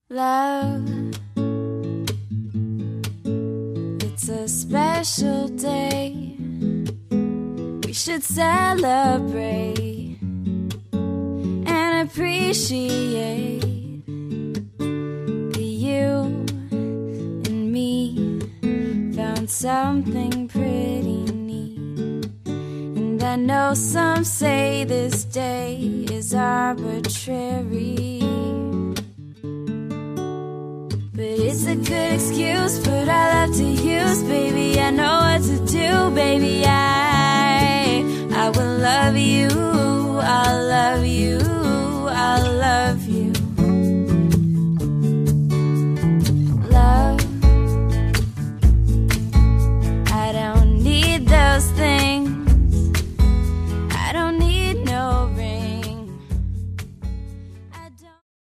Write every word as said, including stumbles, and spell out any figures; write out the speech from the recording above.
Love, it's a special day. We should celebrate and appreciate that you and me found something pretty neat. And I know some say this day is arbitrary, but it's a good excuse, put our love to use, baby. I know what to do, baby. I